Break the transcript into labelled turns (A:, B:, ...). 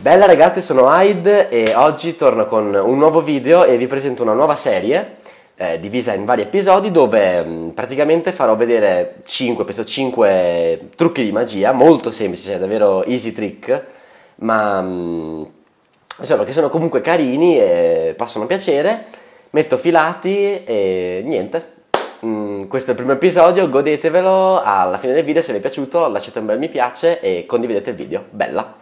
A: Bella ragazzi, sono Hyde e oggi torno con un nuovo video e vi presento una nuova serie divisa in vari episodi dove praticamente farò vedere 5 trucchi di magia molto semplici, cioè davvero easy trick, ma insomma che sono comunque carini e possono piacere. Metto filati e niente. Questo è il primo episodio, godetevelo. Alla fine del video, se vi è piaciuto lasciate un bel mi piace e condividete il video. Bella!